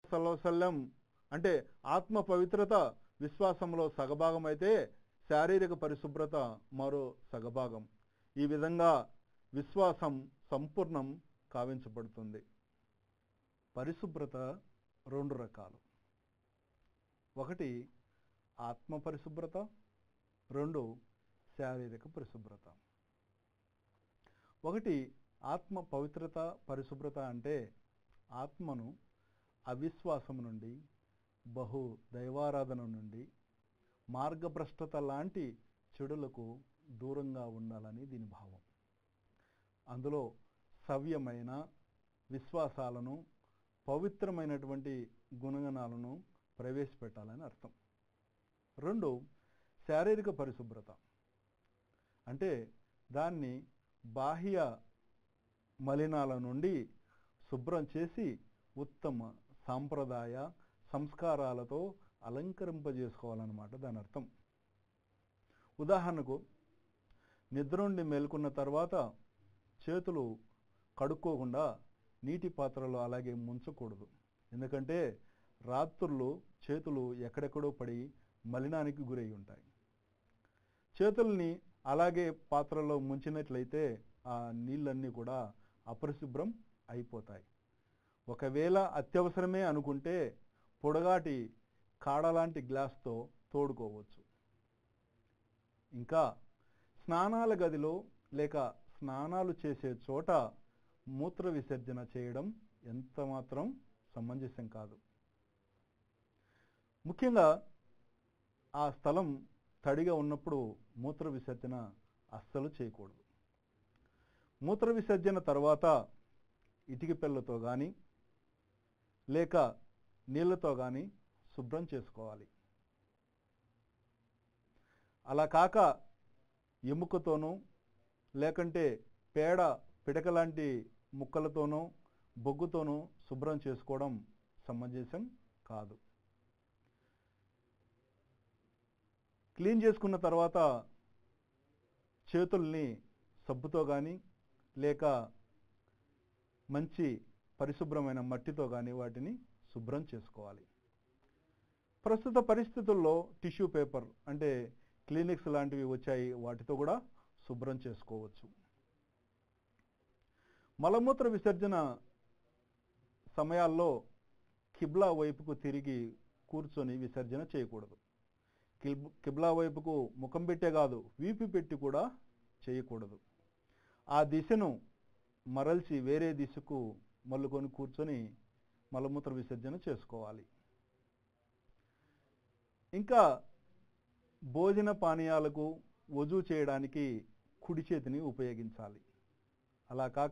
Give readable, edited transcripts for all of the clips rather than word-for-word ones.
సల్లల్లాహు అలైహి వసల్లం అంటే ఆత్మ పవిత్రత విశ్వాసంలో సగభాగం అయితే శారీరక పరిశుభ్రత మరో సగభాగం. ఈ విధంగా విశ్వాసం సంపూర్ణం కావించబడుతుంది. పరిశుభ్రత రెండు రకాలు. ఒకటి ఆత్మ పరిశుభ్రత, రెండు శారీరక పరిశుభ్రత. ఒకటి ఆత్మ పవిత్రత పరిశుభ్రత అంటే ఆత్మను అవిశ్వాసం నుండి, బహు దైవారాధన నుండి, మార్గభ్రష్టత లాంటి చెడులకు దూరంగా ఉండాలని దీని భావం. అందులో సవ్యమైన విశ్వాసాలను, పవిత్రమైనటువంటి గుణగణాలను ప్రవేశపెట్టాలని అర్థం. రెండు శారీరక పరిశుభ్రత అంటే దాన్ని బాహ్య మలినాల నుండి శుభ్రం చేసి ఉత్తమ సాంప్రదాయ సంస్కారాలతో అలంకరింపజేసుకోవాలన్నమాట దాని అర్థం. ఉదాహరణకు నిద్ర నుండి మేల్కొన్న తర్వాత చేతులు కడుక్కోకుండా నీటి పాత్రలో అలాగే ముంచకూడదు. ఎందుకంటే రాత్రులు చేతులు ఎక్కడెక్కడో పడి మలినానికి గురై ఉంటాయి. చేతుల్ని అలాగే పాత్రలో ముంచినట్లయితే ఆ నీళ్ళన్నీ కూడా అపరిశుభ్రం అయిపోతాయి. ఒకవేళ అత్యవసరమే అనుకుంటే పొడగాటి కాడలాంటి గ్లాస్తో తోడుకోవచ్చు. ఇంకా స్నానాల గదిలో లేక స్నానాలు చేసే చోట మూత్ర విసర్జన చేయడం ఎంతమాత్రం సమంజసం కాదు. ముఖ్యంగా ఆ స్థలం తడిగా ఉన్నప్పుడు మూత్ర విసర్జన అస్సలు చేయకూడదు. మూత్ర విసర్జన తర్వాత ఇటిక పిల్లతో కానీ లేక నీళ్ళతో కానీ శుభ్రం చేసుకోవాలి. అలా కాక ఎముకతోనూ లేకంటే పేడ పిడక లాంటి ముక్కలతోనూ బొగ్గుతోనూ శుభ్రం చేసుకోవడం సమంజసం కాదు. క్లీన్ చేసుకున్న తర్వాత చేతుల్ని సబ్బుతో కానీ లేక మంచి పరిశుభ్రమైన మట్టితో కానీ వాటిని శుభ్రం చేసుకోవాలి. ప్రస్తుత పరిస్థితుల్లో టిష్యూ పేపర్ అంటే క్లినిక్స్ లాంటివి వచ్చాయి, వాటితో కూడా శుభ్రం చేసుకోవచ్చు. మలమూత్ర విసర్జన సమయాల్లో కిబ్లా వైపుకు తిరిగి కూర్చొని విసర్జన చేయకూడదు. కిబ్లా వైపుకు ముఖం పెట్టే కాదు, వీపు పెట్టి కూడా చేయకూడదు. ఆ దిశను మరల్చి వేరే దిశకు మల్లుకొని కూర్చొని మలమూత్ర విసర్జన చేసుకోవాలి. ఇంకా భోజన పానీయాలకు వజూ చేయడానికి కుడి చేతిని ఉపయోగించాలి. అలా కాక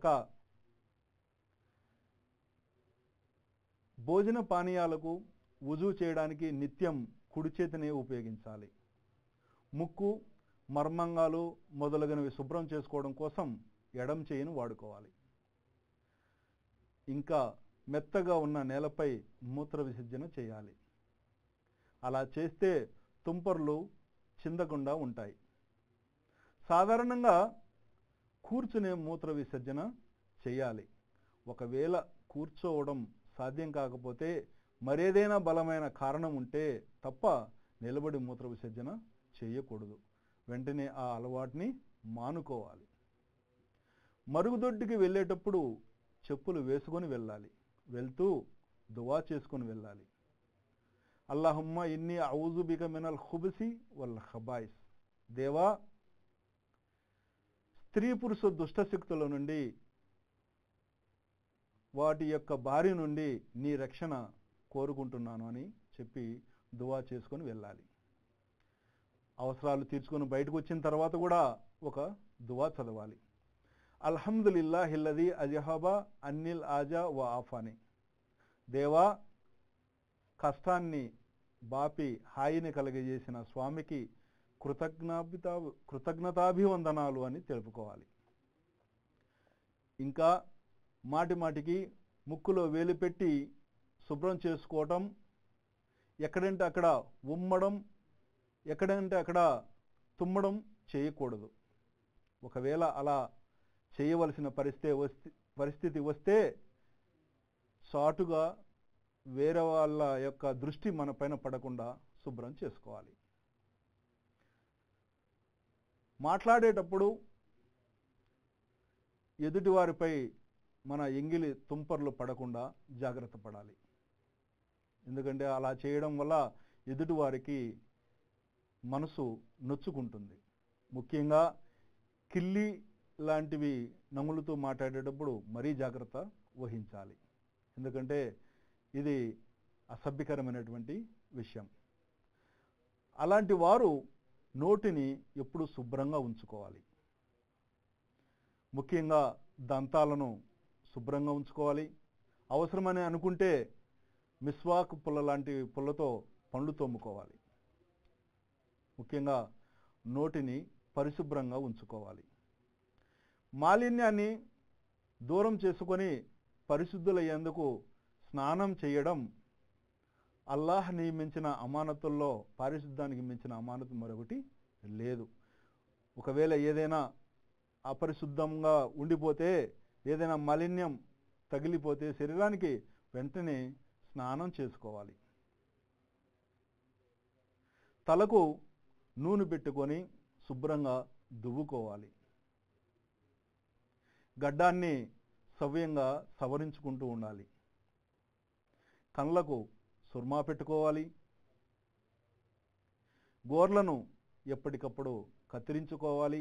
భోజన పానీయాలకు వజూ చేయడానికి నిత్యం కుడి చేతిని ఉపయోగించాలి. ముక్కు, మర్మంగాలు మొదలగునవి శుభ్రం చేసుకోవడం కోసం ఎడం చేయిని వాడుకోవాలి. ఇంకా మెత్తగా ఉన్న నేలపై మూత్ర విసర్జన చేయాలి. అలా చేస్తే తుంపర్లు చిందకుండా ఉంటాయి. సాధారణంగా కూర్చునే మూత్ర విసర్జన చేయాలి. ఒకవేళ కూర్చోవడం సాధ్యం కాకపోతే మరేదైనా బలమైన కారణం ఉంటే తప్ప నిలబడి మూత్ర విసర్జన చేయకూడదు. వెంటనే ఆ అలవాటుని మానుకోవాలి. మరుగుదొడ్డికి వెళ్ళేటప్పుడు చెప్పులు వేసుకొని వెళ్ళాలి. వెళ్తూ దువా చేసుకొని వెళ్ళాలి. అల్లాహుమ్మ ఇన్ని ఔజు బిక మినల్ ఖుబసి వల్ ఖబాయిస్. దేవా, స్త్రీ పురుష దుష్టశక్తుల నుండి, వాటి యొక్క బారి నుండి నీ రక్షణ కోరుకుంటున్నాను అని చెప్పి దువా చేసుకొని వెళ్ళాలి. అవసరాలు తీర్చుకొని బయటకు వచ్చిన తర్వాత కూడా ఒక దువా చదవాలి. అల్హమ్దులిల్లాహిల్లదీ అజహబా అన్నిల్ ఆజా వ ఆఫాని. దేవా, కష్టాన్ని బాపి హాయిని కలగజేసిన స్వామికి కృతజ్ఞతాభివందనాలు అని తెలుపుకోవాలి. ఇంకా మాటి మాటికి ముక్కులో వేలు పెట్టి శుభ్రం చేసుకోవటం, ఎక్కడంటే అక్కడ ఉమ్మడం, ఎక్కడంటే అక్కడ తుమ్మడం చేయకూడదు. ఒకవేళ అలా చేయవలసిన పరిస్థితి వస్తే చాటుగా వేరే వాళ్ళ యొక్క దృష్టి మన పైన పడకుండా శుభ్రం చేసుకోవాలి. మాట్లాడేటప్పుడు ఎదుటివారిపై మన ఎంగిలి తుంపర్లు పడకుండా జాగ్రత్త పడాలి. ఎందుకంటే అలా చేయడం వల్ల ఎదుటివారికి మనసు నొచ్చుకుంటుంది. ముఖ్యంగా కిల్లి లాంటివి నములుతూ మాట్లాడేటప్పుడు మరీ జాగ్రత్త వహించాలి. ఎందుకంటే ఇది అసభ్యకరమైనటువంటి విషయం. అలాంటి వారు నోటిని ఎప్పుడు శుభ్రంగా ఉంచుకోవాలి. ముఖ్యంగా దంతాలను శుభ్రంగా ఉంచుకోవాలి. అవసరమని అనుకుంటే మిస్వాక్ పుల్ల లాంటి పుల్లతో పండ్లు తోముకోవాలి. ముఖ్యంగా నోటిని పరిశుభ్రంగా ఉంచుకోవాలి. మాలిన్యాన్ని దూరం చేసుకొని పరిశుద్ధులయ్యేందుకు స్నానం చేయడం అల్లాహ్ నియమించిన అమానతుల్లో పారిశుద్ధానికి మించిన అమానతు మరొకటి లేదు. ఒకవేళ ఏదైనా అపరిశుద్ధంగా ఉండిపోతే, ఏదైనా మాలిన్యం తగిలిపోతే శరీరానికి వెంటనే స్నానం చేసుకోవాలి. తలకు నూనె పెట్టుకొని శుభ్రంగా దువ్వుకోవాలి. గడ్డాన్ని సవ్యంగా సవరించుకుంటూ ఉండాలి. కళ్ళకు సుర్మా పెట్టుకోవాలి. గోర్లను ఎప్పటికప్పుడు కత్తిరించుకోవాలి.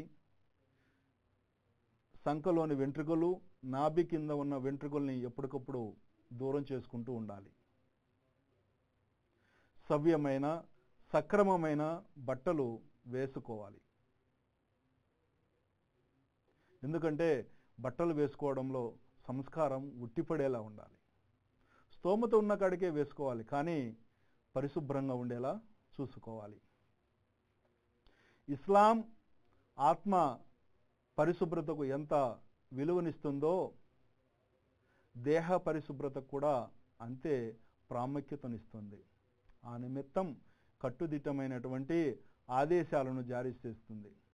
సంకలోని వెంట్రుకలు, నాభి కింద ఉన్న వెంట్రుకల్ని ఎప్పటికప్పుడు దూరం చేసుకుంటూ ఉండాలి. సవ్యమైన సక్రమమైన బట్టలు వేసుకోవాలి. ఎందుకంటే బట్టలు వేసుకోవడంలో సంస్కారం ఉట్టిపడేలా ఉండాలి. స్తోమత ఉన్న కాడికే వేసుకోవాలి, కానీ పరిశుభ్రంగా ఉండేలా చూసుకోవాలి. ఇస్లాం ఆత్మ పరిశుభ్రతకు ఎంత విలువనిస్తుందో దేహ పరిశుభ్రతకు కూడా అంతే ప్రాముఖ్యతనిస్తుంది. ఆ నిమిత్తం కట్టుదిట్టమైనటువంటి ఆదేశాలను జారీ చేస్తుంది.